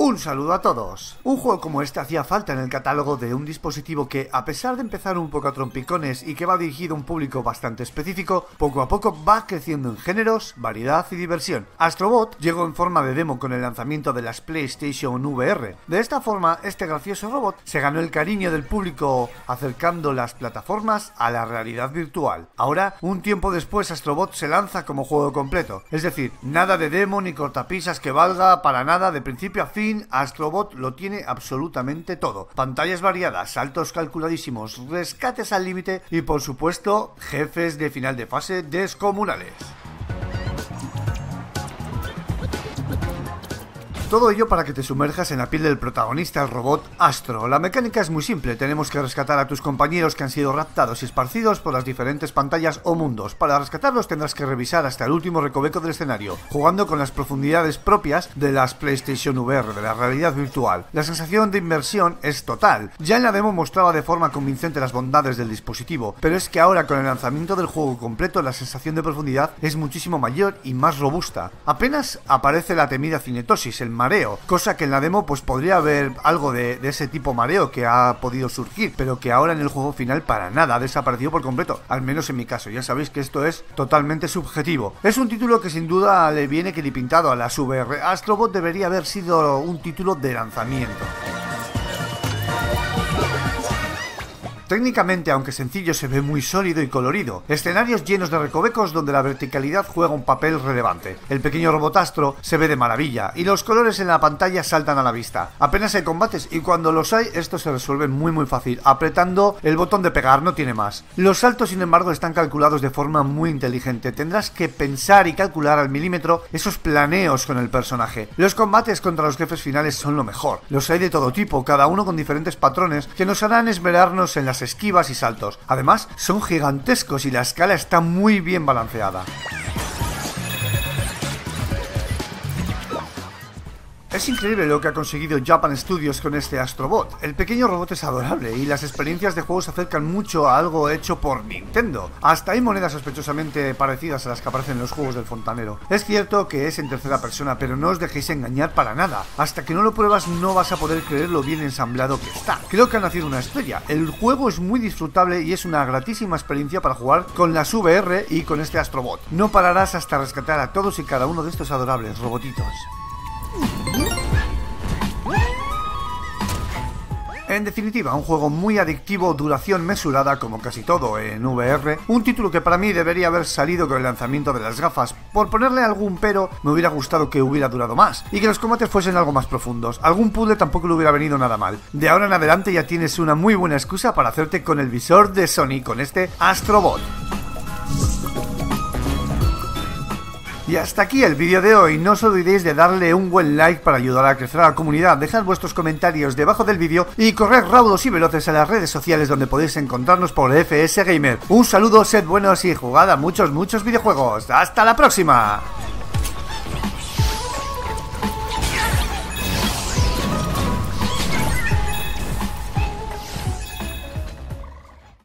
Un saludo a todos. Un juego como este hacía falta en el catálogo de un dispositivo que, a pesar de empezar un poco a trompicones y que va dirigido a un público bastante específico, poco a poco va creciendo en géneros, variedad y diversión. Astrobot llegó en forma de demo con el lanzamiento de las PlayStation VR. De esta forma, este gracioso robot se ganó el cariño del público acercando las plataformas a la realidad virtual. Ahora, un tiempo después, Astrobot se lanza como juego completo, es decir, nada de demo ni cortapisas que valga para nada de principio a fin. Astrobot lo tiene absolutamente todo: pantallas variadas, saltos calculadísimos, rescates al límite y por supuesto jefes de final de fase descomunales. Todo ello para que te sumerjas en la piel del protagonista, el robot Astro. La mecánica es muy simple: tenemos que rescatar a tus compañeros que han sido raptados y esparcidos por las diferentes pantallas o mundos. Para rescatarlos tendrás que revisar hasta el último recoveco del escenario, jugando con las profundidades propias de las PlayStation VR, de la realidad virtual. La sensación de inmersión es total. Ya en la demo mostraba de forma convincente las bondades del dispositivo, pero es que ahora con el lanzamiento del juego completo la sensación de profundidad es muchísimo mayor y más robusta. Apenas aparece la temida cinetosis, el mareo, cosa que en la demo pues podría haber algo de ese tipo mareo que ha podido surgir, pero que ahora en el juego final para nada ha desaparecido por completo, al menos en mi caso. Ya sabéis que esto es totalmente subjetivo. Es un título que sin duda le viene pintado a las VR. Astrobot debería haber sido un título de lanzamiento. Técnicamente, aunque sencillo, se ve muy sólido y colorido. Escenarios llenos de recovecos donde la verticalidad juega un papel relevante. El pequeño robot Astro se ve de maravilla y los colores en la pantalla saltan a la vista. Apenas hay combates y cuando los hay, estos se resuelven muy fácil, apretando el botón de pegar, no tiene más. Los saltos, sin embargo, están calculados de forma muy inteligente. Tendrás que pensar y calcular al milímetro esos planeos con el personaje. Los combates contra los jefes finales son lo mejor. Los hay de todo tipo, cada uno con diferentes patrones que nos harán esmerarnos en las esquivas y saltos. Además, son gigantescos y la escala está muy bien balanceada. Es increíble lo que ha conseguido Japan Studios con este Astrobot. El pequeño robot es adorable y las experiencias de juego se acercan mucho a algo hecho por Nintendo. Hasta hay monedas sospechosamente parecidas a las que aparecen en los juegos del fontanero. Es cierto que es en tercera persona, pero no os dejéis engañar para nada. Hasta que no lo pruebas no vas a poder creer lo bien ensamblado que está. Creo que ha nacido una estrella. El juego es muy disfrutable y es una gratísima experiencia para jugar con las VR y con este Astrobot. No pararás hasta rescatar a todos y cada uno de estos adorables robotitos. En definitiva, un juego muy adictivo, duración mesurada como casi todo en VR, un título que para mí debería haber salido con el lanzamiento de las gafas. Por ponerle algún pero, me hubiera gustado que hubiera durado más y que los combates fuesen algo más profundos. Algún puzzle tampoco le hubiera venido nada mal. De ahora en adelante ya tienes una muy buena excusa para hacerte con el visor de Sony con este Astrobot. Y hasta aquí el vídeo de hoy. No os olvidéis de darle un buen like para ayudar a crecer a la comunidad, dejad vuestros comentarios debajo del vídeo y corred raudos y veloces a las redes sociales donde podéis encontrarnos por FS Gamer. Un saludo, sed buenos y jugad a muchos videojuegos. ¡Hasta la próxima!